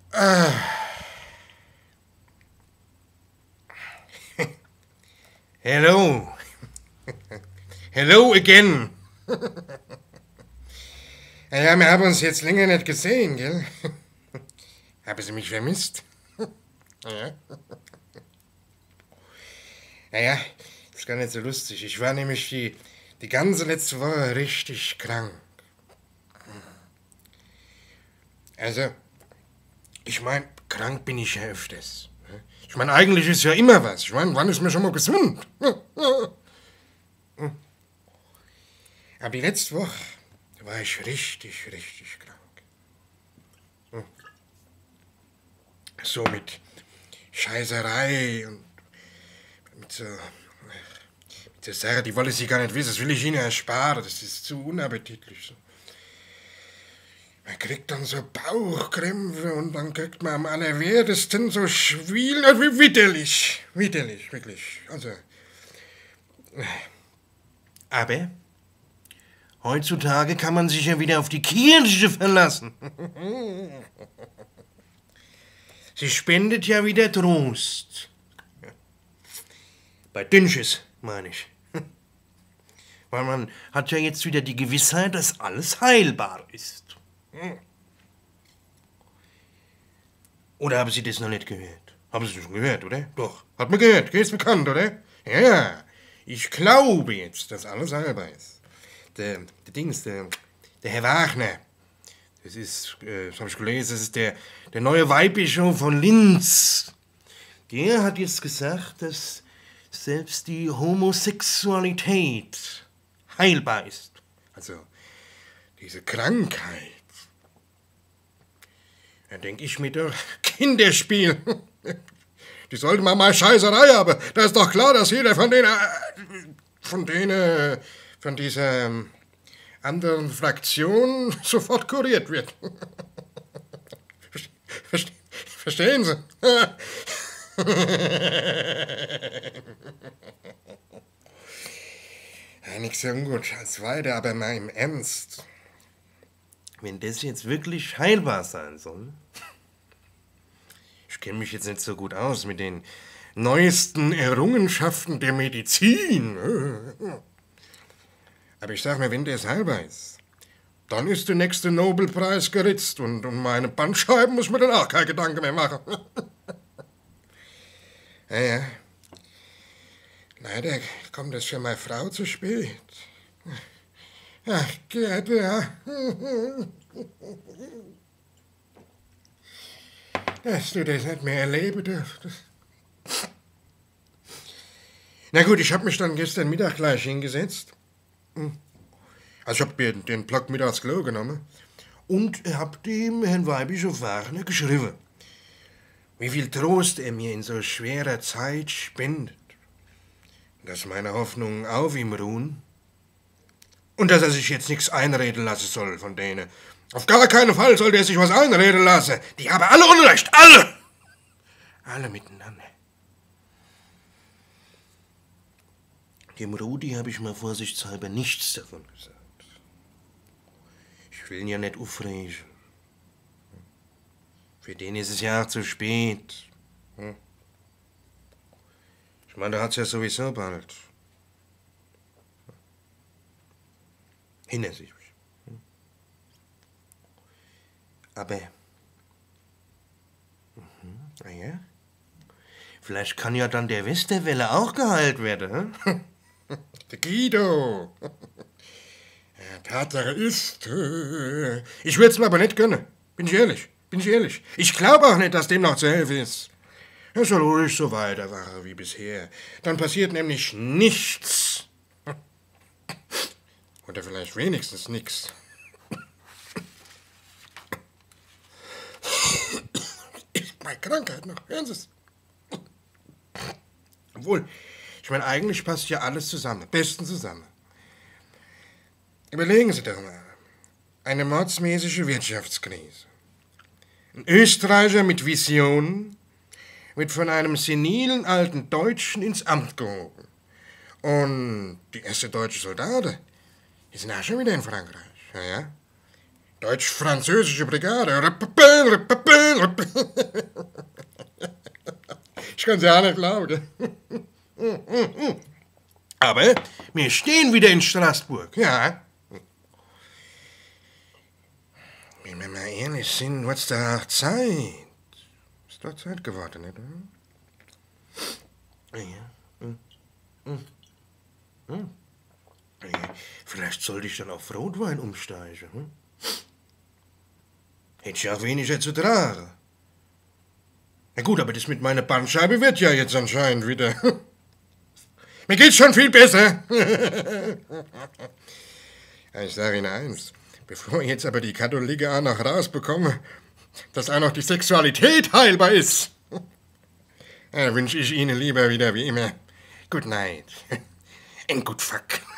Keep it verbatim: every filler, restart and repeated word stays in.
Ah. Hello. Hello again. Ja, wir haben uns jetzt länger nicht gesehen, gell? Haben Sie mich vermisst? Ja. Naja, das ist gar nicht so lustig. Ich war nämlich die, die ganze letzte Woche richtig krank. Also, ich meine, krank bin ich ja öfters. Ich meine, eigentlich ist ja immer was. Ich meine, wann ist mir schon mal gesund? Aber die letzte Woche war ich richtig, richtig krank. So mit Scheißerei und mit so, mit so Sache, die wollen Sie gar nicht wissen. Das will ich Ihnen ersparen. Das ist zu unappetitlich. Man kriegt dann so Bauchkrämpfe und dann kriegt man am allerwertesten so Schwielen. Wie widerlich. Widerlich, wirklich. Also. Aber heutzutage kann man sich ja wieder auf die Kirche verlassen. Sie spendet ja wieder Trost. Bei Dünnsches, meine ich. Weil man hat ja jetzt wieder die Gewissheit, dass alles heilbar ist. Oder haben Sie das noch nicht gehört? Haben Sie das schon gehört, oder? Doch, hat man gehört, ist bekannt, oder? Ja, ich glaube jetzt, dass alles heilbar ist. Der, der Dings, der, der Herr Wagner, das ist, äh, das habe ich gelesen, das ist der, der neue Weihbischof von Linz. Der hat jetzt gesagt, dass selbst die Homosexualität heilbar ist. Also, diese Krankheit. Da denke ich mir doch, Kinderspiel. Die sollte man mal Scheißerei haben. Da ist doch klar, dass jeder von denen, von denen, von dieser anderen Fraktion sofort kuriert wird. Verstehen Sie? Ja, nicht so ungut als weiter, aber mal im Ernst. Wenn das jetzt wirklich heilbar sein soll. Ich kenne mich jetzt nicht so gut aus mit den neuesten Errungenschaften der Medizin. Aber ich sag mir, wenn das heilbar ist, dann ist der nächste Nobelpreis geritzt und um meine Bandscheiben muss man dann auch keine Gedanken mehr machen. Ja, ja. Leider kommt das für meine Frau zu spät. Ach, Gerd, ja. Dass du das nicht mehr erleben dürftest. Na gut, ich habe mich dann gestern Mittag gleich hingesetzt. Also ich habe mir den Block mit aufs Klo genommen und habe dem Herrn Weihbischof Wagner geschrieben, wie viel Trost er mir in so schwerer Zeit spendet. Dass meine Hoffnungen auf ihm ruhen. Und dass er sich jetzt nichts einreden lassen soll von denen. Auf gar keinen Fall sollte er sich was einreden lassen. Die haben alle Unrecht. Alle. Alle miteinander. Dem Rudi habe ich mal vorsichtshalber nichts davon gesagt. Ich will ihn ja nicht aufregen. Für den ist es ja auch zu spät. Ich meine, der hat's ja sowieso bald. Hinter sich. Aber, mhm, na ja, vielleicht kann ja dann der Westerwelle auch geheilt werden, hm? Der Guido. Ja, Tatsache ist, äh, ich würde es mir aber nicht gönnen. Bin ich ehrlich, bin ich ehrlich. Ich glaube auch nicht, dass dem noch zu helfen ist. Er soll ruhig so weitermachen wie bisher. Dann passiert nämlich nichts. Oder vielleicht wenigstens nichts. Bei Krankheit noch, hören Sie es. Obwohl, ich meine, eigentlich passt ja alles zusammen, besten zusammen. Überlegen Sie doch mal. Eine mordsmäßige Wirtschaftskrise. Ein Österreicher mit Visionen wird von einem senilen alten Deutschen ins Amt gehoben. Und die erste deutsche Soldaten, die sind auch schon wieder in Frankreich. Ja, ja. Deutsch-französische Brigade. Ich kann es ja nicht lauten. Aber wir stehen wieder in Straßburg, ja. Wenn wir mal ehrlich sind, wird's da auch Zeit. Ist doch Zeit geworden, nicht? Ja. Hm. Hm. Hm. Ja. Vielleicht sollte ich dann auf Rotwein umsteigen. Hm? Hätte ich auch weniger zu tragen. Na gut, aber das mit meiner Bandscheibe wird ja jetzt anscheinend wieder. Mir geht's schon viel besser. Ja, ich sage Ihnen eins. Bevor jetzt aber die Katholiken auch noch rausbekommen, dass auch noch die Sexualität heilbar ist, ja, wünsche ich Ihnen lieber wieder wie immer Good night and good fuck.